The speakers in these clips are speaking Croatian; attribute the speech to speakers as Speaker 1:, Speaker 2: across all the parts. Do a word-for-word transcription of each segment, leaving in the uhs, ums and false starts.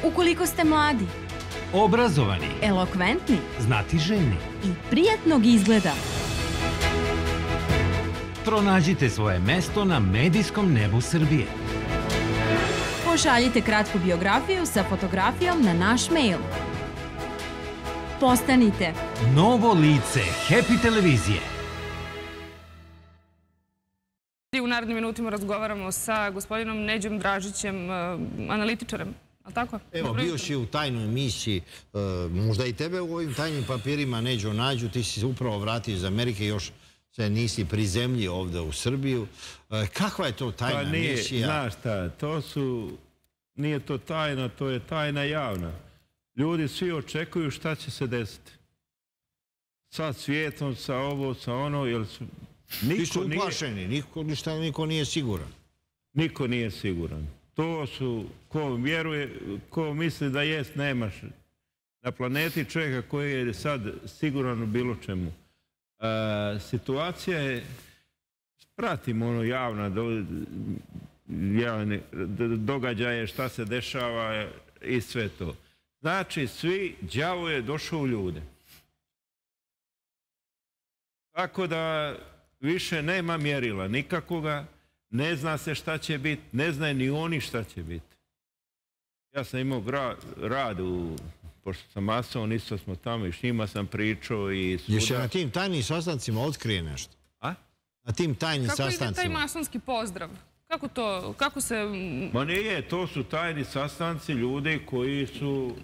Speaker 1: Ukoliko ste mladi,
Speaker 2: obrazovani,
Speaker 1: elokventni
Speaker 2: znatiželjni,
Speaker 1: i prijatnog izgleda,
Speaker 2: pronađite svoje mesto na medijskom nebu Srbije.
Speaker 1: Pošaljite kratku biografiju sa fotografijom na naš mail. Postanite
Speaker 2: novo lice Happy televizije.
Speaker 3: U narednim minutima razgovaramo sa gospodinom Neđom Dražićem, analitičarem.
Speaker 4: Evo, bio si u tajnoj emisiji, možda i tebe u ovim tajnim papirima, Neđo, nađu, ti si se upravo vratio iz Amerike, još se nisi prizemljio ovdje u Srbiju. Kakva je to tajna emisija?
Speaker 5: Znaš šta, to su, nije to tajna, to je tajna javna. Ljudi svi očekuju šta će se desiti. Sa svijetom, sa ovo, sa ono, jer su...
Speaker 4: Ti su uplašeni, niko nije siguran.
Speaker 5: Niko nije siguran. To su, ko vjeruje, ko misli da jest, nemaš na planeti čovjeka koji je sad siguran u bilo čemu. Situacija je, pratimo ono javna događaje, šta se dešava i sve to. Znači, svi, đavo je došao u ljude. Tako da više nema mjerila nikakvoga. Ne zna se šta će biti, ne znaju ni oni šta će biti. Ja sam imao rad, pošto sam mason, isto smo tamo i s njima sam pričao i svuda.
Speaker 4: Jesi na tim tajnim sastancima otkrije nešto?
Speaker 5: A?
Speaker 4: Na tim tajnim sastancima.
Speaker 3: Kako ide taj masonski pozdrav? Kako to, kako se...
Speaker 5: Ma nije, to su tajni sastanci ljudi koji su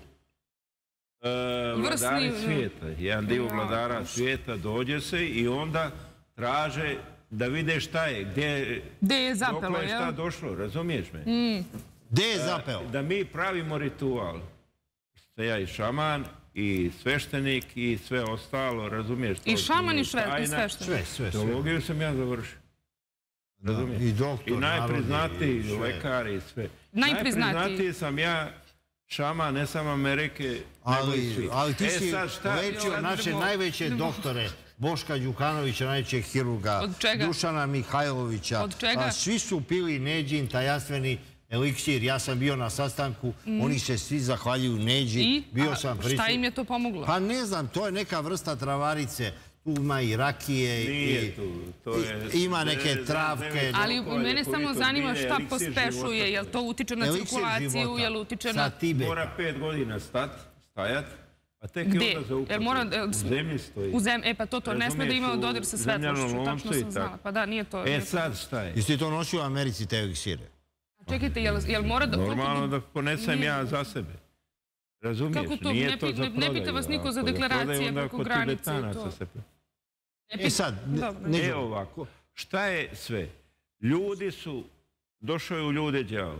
Speaker 5: vladari svijeta. Jedan dio vladara svijeta dođe se i onda traže da vide šta je, gdje
Speaker 3: je zapelo,
Speaker 5: dokle je šta došlo, razumiješ me?
Speaker 4: Gdje je zapelo?
Speaker 5: Da mi pravimo ritual. Ste ja i šaman, i sveštenik, i sve ostalo, razumiješ?
Speaker 3: I šaman i sveštenik?
Speaker 4: Sve, sve.
Speaker 5: Teologiju sam ja završio. Razumiješ?
Speaker 4: I doktor,
Speaker 5: i najpriznatiji lekar i sve. Najpriznatiji sam ja šaman, ne samo Amerike, nego i svi.
Speaker 4: Ali ti si lečio naše najveće doktore, Boška Đukanovića, najvećeg hirurga, Dušana Mihajlovića.
Speaker 3: Od čega?
Speaker 4: Svi su pili Neđin tajanstveni eliksir. Ja sam bio na sastanku, oni se svi zahvaljuju Neđi.
Speaker 3: I? Šta im je to pomoglo?
Speaker 4: Pa ne znam, to je neka vrsta travarice. Tu ima i rakije, ima neke travke.
Speaker 3: Ali mene samo zanima šta pospešuje, jel to utiče na cirkulaciju, jel utiče na...
Speaker 5: Mora pet godina stajat, a tek je onda za upotrebu. U zemlji stoji.
Speaker 3: E pa to, to ne sme da ima dodir sa svetlošću, tačno sam znala. Pa da, nije to...
Speaker 5: E sad šta je?
Speaker 4: Jesi ti to nosio u Americi, te eliksire?
Speaker 3: Čekajte, jel mora da...
Speaker 5: Normalno da ponesem ja za sebe. Razumiješ, nije to za prodaju.
Speaker 3: Ne pita vas niko za deklaracije preko granice i to.
Speaker 4: E sad,
Speaker 5: ne ovako, šta je sve? Ljudi su, došao je u ljude đavo.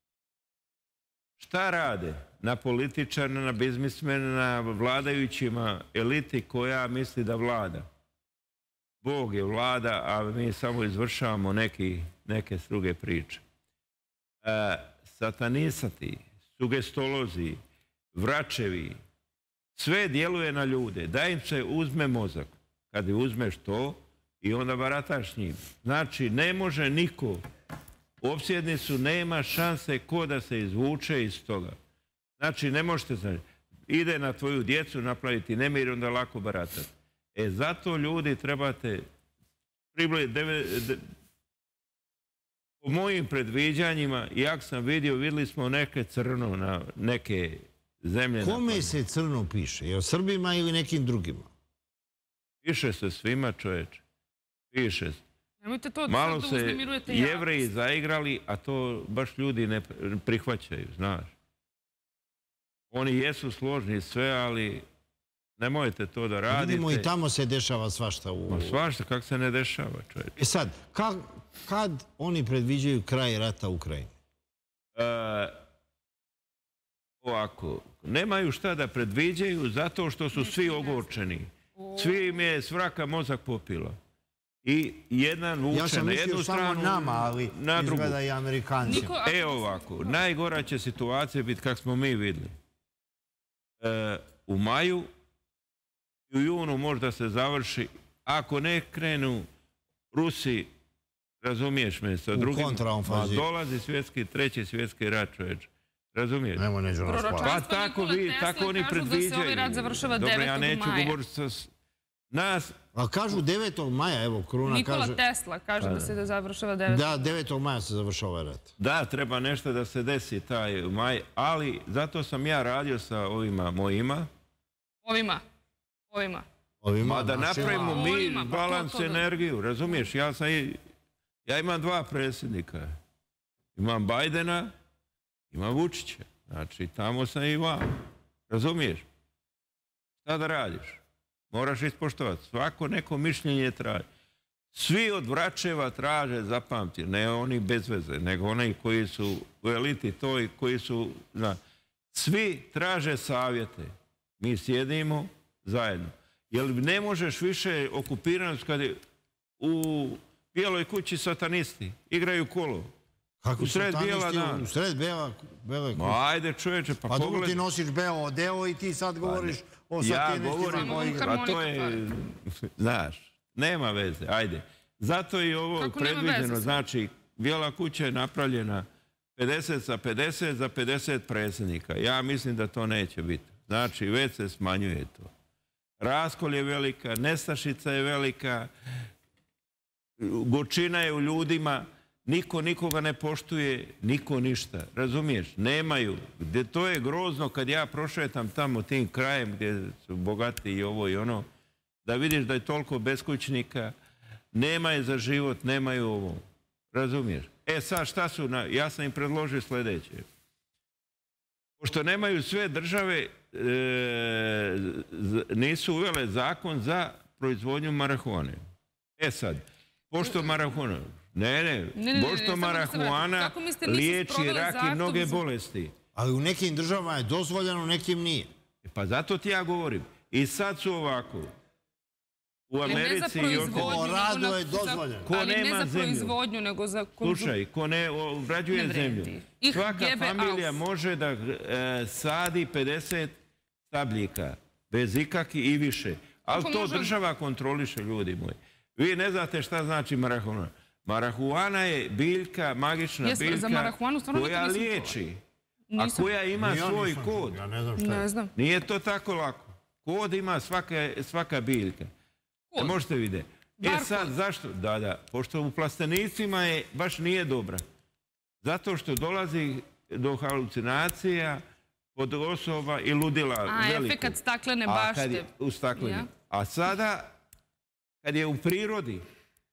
Speaker 5: Šta rade? Na političarna, na biznismena, na vladajućima eliti koja misli da vlada. Bog je vlada, a mi samo izvršavamo neke druge priče. Satanisati, sugestolozi, vračevi, sve djeluje na ljude. Da im se uzme mozak. Kad uzmeš to i onda barataš s njim. Znači, ne može niko, opsjedni su, nema šanse ko da se izvuče iz toga. Znači, ne možete, znači, ide na tvoju djecu napraviti nemir i onda lako baratati. E, zato ljudi trebate, po mojim predviđanjima, jak sam vidio, vidjeli smo neke crno na neke zemlje.
Speaker 4: Kome se crno piše? Je o Srbima ili nekim drugima?
Speaker 5: Piše se svima, čoveče. Piše se. Malo se Jevreji zaigrali, a to baš ljudi ne prihvaćaju, znaš. Oni jesu složni sve, ali nemojte to da radite.
Speaker 4: Vidimo i tamo se dešava svašta.
Speaker 5: Svašta, kako se ne dešava, čoveče.
Speaker 4: E sad, kad oni predviđaju kraj rata u Ukrajini?
Speaker 5: Ovako, nemaju šta da predviđaju zato što su svi ogorčeni. Svi im je svraka mozak popila. I jedan vuče na jednu stranu, na drugu.
Speaker 4: Izgleda i Amerikanci.
Speaker 5: E ovako, najgora će situacija biti kak smo mi videli. U maju i u junu možda se završi. Ako ne krenu Rusi, razumiješ me, sa drugim, dolazi svjetski, treći svjetski rat, čoveč. Razumiješ?
Speaker 4: Nemo Neđo nas hvala.
Speaker 5: Pa tako vi, tako oni predviđaju.
Speaker 3: Kažu da se ovaj rat završava
Speaker 5: Dobro, ja
Speaker 3: devetog
Speaker 5: neću
Speaker 3: maja.
Speaker 5: govoriti sa nas.
Speaker 4: A kažu devetog maja, evo, Kruna
Speaker 3: Nikola
Speaker 4: kaže...
Speaker 3: Tesla kaže da se da završava devetog.
Speaker 4: Da, devetog maja se završava ovaj rat.
Speaker 5: Da, treba nešto da se desi taj maj, ali zato sam ja radio sa ovima mojima.
Speaker 3: Ovima. Ovima.
Speaker 4: Ovima
Speaker 5: Ma da
Speaker 4: našima-
Speaker 5: napravimo mi
Speaker 3: Ovima, pa to-
Speaker 5: balans
Speaker 3: to da-
Speaker 5: energiju, razumiješ? Ja sam i... Ja imam dva predsjednika. Imam Bajdena, imam Vučića. Znači, tamo sam i vam. Razumiješ? Šta da radiš? Moraš ispoštovati. Svako neko mišljenje traži. Svi od Vračeva traže, zapamti, ne oni bez veze, nego oni koji su u eliti toj, koji su... Zna, svi traže savjete. Mi sjedimo zajedno. Jer ne možeš više okupiranost kad je u Bijeloj kući satanisti igraju kolo.
Speaker 4: Kako
Speaker 5: u sred
Speaker 4: satanisti
Speaker 5: bijela dana.
Speaker 4: U sred bijela, bele kuće.
Speaker 5: Ma ajde čovječe, pa
Speaker 4: Pa dobro
Speaker 5: pogledaj.
Speaker 4: ti nosiš beo odeo i ti sad govoriš o
Speaker 5: Ja
Speaker 4: satanistima
Speaker 5: govorim,
Speaker 4: koji
Speaker 3: Samo
Speaker 4: igraju.
Speaker 5: a to je, znaš, nema veze, ajde. Zato je ovo
Speaker 3: Kako nema
Speaker 5: predviđeno,
Speaker 3: veze?
Speaker 5: znači, Bijela kuća je napravljena pedeset za pedeset za pedeset predsjednika. Ja mislim da to neće biti. Znači, već se smanjuje to. Raskol je velika, nestašica je velika, gorčina je u ljudima, niko nikoga ne poštuje, niko ništa. Razumiješ? Nemaju. Gdje to je grozno kad ja prošetam tamo tim krajem gdje su bogati i ovo i ono, da vidiš da je toliko beskućnika, nema je za život, nemaju ovo. Razumiješ? E sad šta su, na... ja sam im predložio sljedeće. Pošto nemaju sve države, e, z- nisu uvele zakon za proizvodnju marihuane. E sad, pošto marihuana, ne, ne,
Speaker 3: ne, ne,
Speaker 5: pošto
Speaker 3: samo da se
Speaker 5: marihuana
Speaker 3: vratim. Kako mislite, nisu
Speaker 5: liječi
Speaker 3: sproveli
Speaker 5: rak i
Speaker 3: zahtev
Speaker 5: mnoge
Speaker 3: za-
Speaker 5: bolesti.
Speaker 4: Ali u nekim državama je dozvoljeno, u nekim nije.
Speaker 5: E, Pa zato ti ja govorim. I sad su ovako. U
Speaker 3: Ali ne za
Speaker 5: Americi i
Speaker 3: proizvodnju,
Speaker 5: oko...
Speaker 4: O
Speaker 3: nego
Speaker 4: radu
Speaker 3: na-
Speaker 4: je
Speaker 3: za-
Speaker 4: dozvoljeno.
Speaker 5: Ko
Speaker 3: ali ne
Speaker 5: nema
Speaker 3: za
Speaker 5: zemlju.
Speaker 3: proizvodnju, nego za konzum...
Speaker 5: Slušaj, ko ne obrađuje
Speaker 3: Ne
Speaker 5: zemlju.
Speaker 3: vredi. Ih
Speaker 5: Svaka
Speaker 3: gebe
Speaker 5: familija
Speaker 3: auf.
Speaker 5: može da e, sadi pedeset stabljika. Bez ikakvih i više. Ali
Speaker 3: Kako
Speaker 5: to
Speaker 3: može-
Speaker 5: država kontroliše, ljudi moji. Vi ne znate šta znači marihuana. Marihuana je biljka, magična
Speaker 3: Jesmo, za
Speaker 5: biljka
Speaker 3: marihuanu stvarno
Speaker 5: koja
Speaker 3: nikad nisam čula.
Speaker 5: liječi.
Speaker 3: Nisam.
Speaker 5: A koja ima
Speaker 4: Ni ja
Speaker 5: svoj
Speaker 4: nisam
Speaker 5: kod.
Speaker 4: čuo, Ja ne znam šta
Speaker 3: Ne
Speaker 4: je.
Speaker 3: znam.
Speaker 5: Nije to tako lako. Kod ima svaka, svaka biljka.
Speaker 3: Kod?
Speaker 5: E, možete vidjeti. E
Speaker 3: Barkod.
Speaker 5: sad, zašto? Da, da. Pošto u plastenicima je, baš nije dobra. Zato što dolazi do halucinacija kod osoba i ludila
Speaker 3: A,
Speaker 5: velikog.
Speaker 3: efekat staklene
Speaker 5: A kad je
Speaker 3: bašte.
Speaker 5: u stakleni.
Speaker 3: Ja.
Speaker 5: A sada, kad je u prirodi,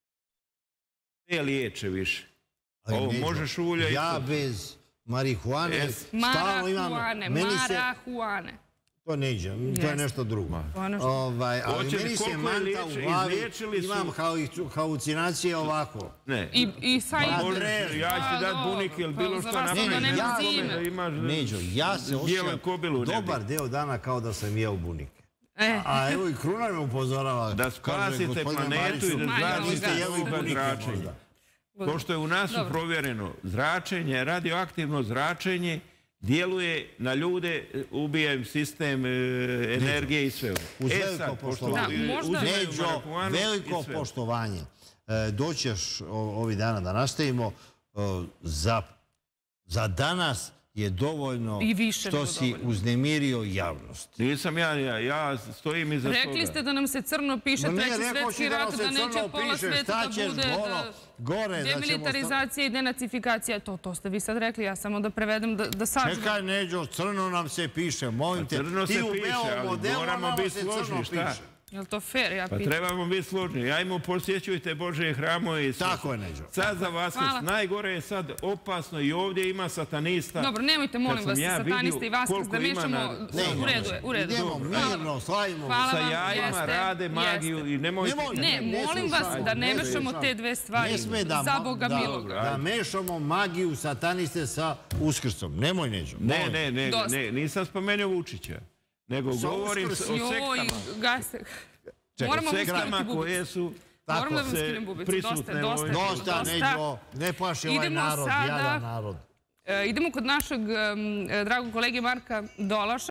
Speaker 5: te liječe više.
Speaker 4: Ali
Speaker 5: Ovo
Speaker 4: Neđo,
Speaker 5: možeš ulja i
Speaker 4: Ja
Speaker 5: to.
Speaker 4: bez marihuane
Speaker 5: Es.
Speaker 4: stalno imam...
Speaker 3: Marahuane,
Speaker 4: Meni se...
Speaker 3: marahuane.
Speaker 4: To ne ide, to je
Speaker 3: Jeste.
Speaker 4: nešto drugo.
Speaker 3: To je nešto-
Speaker 4: Ovaj, ali
Speaker 5: Hoćeš,
Speaker 4: meni se
Speaker 5: koliko je
Speaker 4: manta
Speaker 5: liječe-
Speaker 4: u glavi,
Speaker 5: izliječili su-
Speaker 4: imam hau- halucinacije ovako.
Speaker 5: Ne.
Speaker 3: I, i sa
Speaker 4: Pa,
Speaker 3: izbor-
Speaker 4: Andrej,
Speaker 5: Ja ću ti
Speaker 3: Pa,
Speaker 5: dati bunik ili
Speaker 3: dobro,
Speaker 5: bilo
Speaker 3: pa
Speaker 5: što
Speaker 3: za vas
Speaker 5: napraviš.
Speaker 3: onda nema
Speaker 4: ja-
Speaker 3: zime.
Speaker 5: Da imaš
Speaker 4: Neđo, ja se
Speaker 5: bijelu
Speaker 4: osjećam
Speaker 5: kobilu ne bi.
Speaker 4: dobar deo dana kao da sam jeo bunik.
Speaker 3: E,
Speaker 4: A evo i Kruna me upozorava.
Speaker 5: Da
Speaker 4: kaže,
Speaker 5: spasite
Speaker 4: gospodine
Speaker 5: planetu i da
Speaker 4: Mariću,
Speaker 3: zaštite
Speaker 4: niste jeli
Speaker 5: svoga
Speaker 4: bunike
Speaker 5: zračenja.
Speaker 4: možda.
Speaker 5: Pošto je u nas
Speaker 3: Dobro.
Speaker 5: provjereno zračenje, radioaktivno zračenje djeluje na ljude, ubija im sistem e, energije i sve.
Speaker 4: Uz
Speaker 5: E
Speaker 4: veliko
Speaker 5: sad, pošto
Speaker 4: poštovanje.
Speaker 3: Da, možda-
Speaker 5: uzimaju
Speaker 4: Neđo,
Speaker 5: marihuanu i
Speaker 4: veliko
Speaker 5: sve.
Speaker 4: poštovanje. E, doćeš o- ovih dana da nastavimo. E, za, za danas je dovoljno
Speaker 3: I više
Speaker 4: što
Speaker 3: nego
Speaker 4: si
Speaker 3: dovoljno.
Speaker 4: uznemirio javnost.
Speaker 5: Nisam ja, ja, ja stojim iza toga.
Speaker 3: rekli ste da nam se crno piše
Speaker 4: Ma ne,
Speaker 3: treći
Speaker 4: rekao
Speaker 3: svetski
Speaker 4: si da
Speaker 3: rat,
Speaker 4: nam se
Speaker 3: da neće
Speaker 4: crno
Speaker 3: pola
Speaker 4: piše,
Speaker 3: sveta
Speaker 4: šta
Speaker 3: da
Speaker 4: ćeš
Speaker 3: bude
Speaker 4: goro-
Speaker 3: da-
Speaker 4: gore, da ćemo
Speaker 3: demilitarizacija i denacifikacija. To, to ste vi sad rekli, ja samo da prevedem, da, da sažmem.
Speaker 4: Čekaj, Neđo, crno nam se piše, molim te.
Speaker 5: Crno
Speaker 4: Ti
Speaker 5: se
Speaker 4: u
Speaker 5: piše,
Speaker 4: belom
Speaker 5: ali
Speaker 4: modelu,
Speaker 5: moramo
Speaker 4: nama
Speaker 5: biti
Speaker 4: se
Speaker 5: složni,
Speaker 4: crno
Speaker 5: šta?
Speaker 4: piše.
Speaker 3: Je li to fair, ja
Speaker 5: Pa
Speaker 3: pitam?
Speaker 5: trebamo biti složni. Ja im posjećujte Božje hramove i sve.
Speaker 4: Tako je, Neđo.
Speaker 5: Sad za vas
Speaker 3: Hvala.
Speaker 5: najgore je sad opasno i ovdje ima satanista.
Speaker 3: Dobro, nemojte, molim
Speaker 5: Kad sam
Speaker 3: vas,
Speaker 5: ja
Speaker 3: sataniste
Speaker 5: vidio
Speaker 3: i vas,
Speaker 5: koliko
Speaker 3: da
Speaker 5: ima
Speaker 3: mešamo...
Speaker 5: na-
Speaker 4: Ne,
Speaker 3: U redu je, u redu.
Speaker 4: Idemo
Speaker 3: Hvala.
Speaker 4: mirno, slavimo.
Speaker 3: Hvala
Speaker 5: Sa
Speaker 3: vam,
Speaker 5: jajima
Speaker 3: jeste,
Speaker 5: rade magiju
Speaker 3: jeste.
Speaker 5: i nemojte...
Speaker 4: Nemoj-
Speaker 3: Ne,
Speaker 4: Ne
Speaker 3: molim
Speaker 4: slušaj,
Speaker 3: vas da ne
Speaker 4: ne
Speaker 3: mešamo
Speaker 4: slušaj.
Speaker 3: te dve stvari.
Speaker 4: Ne sme da,
Speaker 3: Za Boga
Speaker 4: da,
Speaker 3: milog.
Speaker 4: da mešamo magiju sataniste sa Uskrsom. Nemoj, Neđo.
Speaker 5: Ne,
Speaker 4: molim.
Speaker 5: ne, ne,
Speaker 3: Dosta.
Speaker 5: ne, nisam spomenuo Vučića. Nego
Speaker 4: Sa
Speaker 5: govorim
Speaker 4: Uskrs-
Speaker 5: o
Speaker 3: Joj,
Speaker 5: sektama.
Speaker 3: gaste.
Speaker 5: O
Speaker 3: Moramo vam
Speaker 5: sektama
Speaker 3: skinuti bubicu.
Speaker 5: koje su...
Speaker 3: Moram da vam
Speaker 5: se
Speaker 3: skinem bubicu. Dosta,
Speaker 5: prisutne
Speaker 3: dosta.
Speaker 5: ovdje.
Speaker 3: je bilo,
Speaker 4: Dosta, Neđo, ne plaši ovaj
Speaker 3: Idemo
Speaker 4: narod,
Speaker 3: sada-
Speaker 4: jadan narod.
Speaker 3: E, idemo kod našeg em, e, dragog kolege Marka Dolaša.